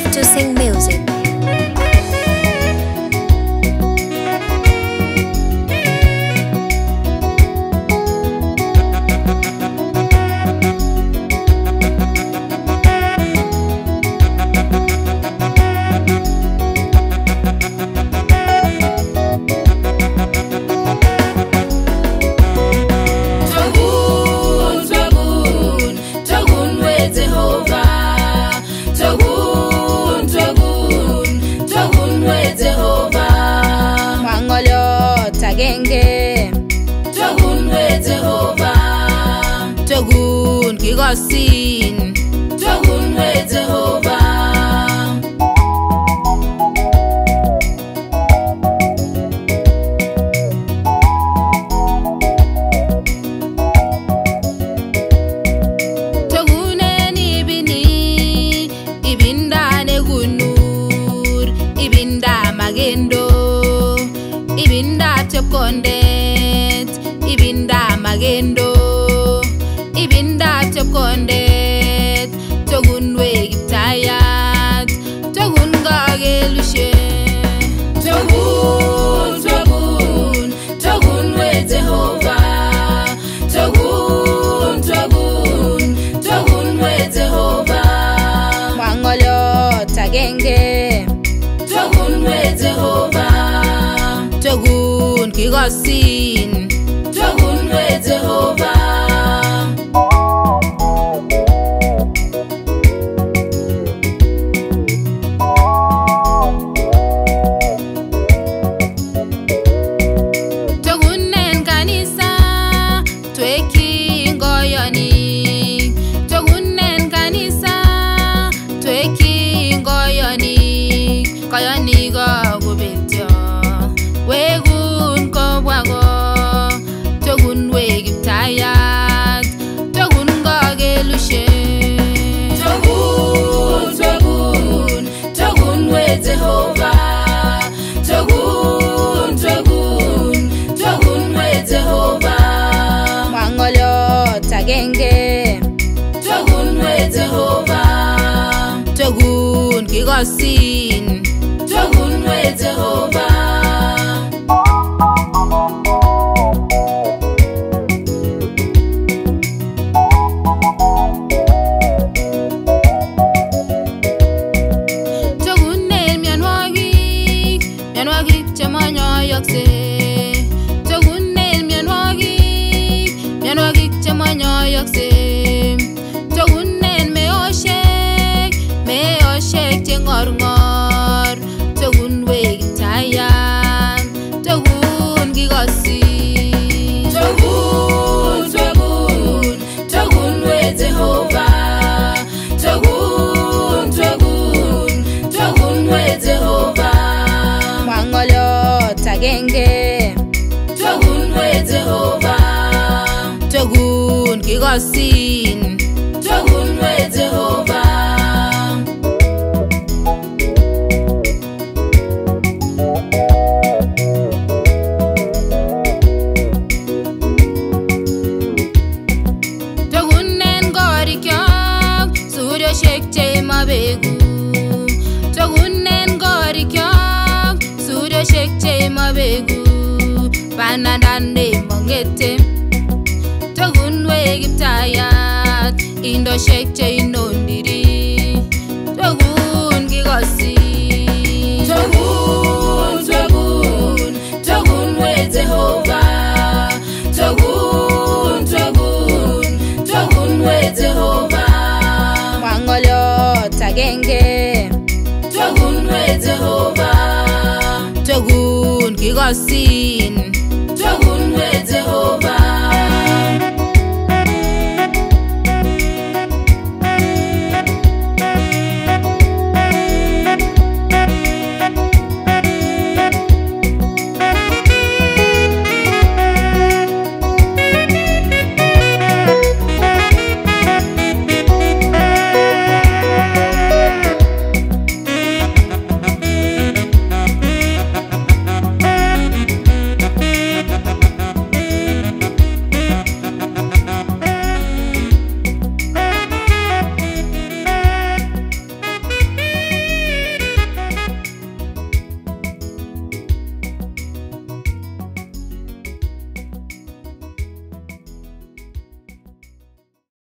to sing music. Togun kigosin Togun we Jehovah Togunen ibini ibinda negunur ibinda magendo ibinda tepkondet ibinda magendo ibinda tepkondet togun we gitayat togun gagelushe togun we Jehovah togun we Jehovah mangolo tagenge togun we Jehovah togun kigosin togun we Jehovah Kayani go gubetyo wegun ko bwago togun we gitayat togun go gelushe togun we Jehovah togun we Jehovah mangolo tagenge togun we Jehovah togun kigosin togun we Jehovah togunen mianwagik chemanyoyokse togunen mianwagik chemanyoyokse togunen meoshek chengorngor togun we gitayan togun kigosin togun we Jehovah togun we Jehovah mangolo tagenge togun we Jehovah togun kigosin togun we Jehovah togunen gorikyak suryo shekche mabegu panadande mongete togun we gitayat indo shekche inondiri togun kigosin togun we Jehovah togun we Jehovah mangolo tagenge togun we Jehovah togun kigosin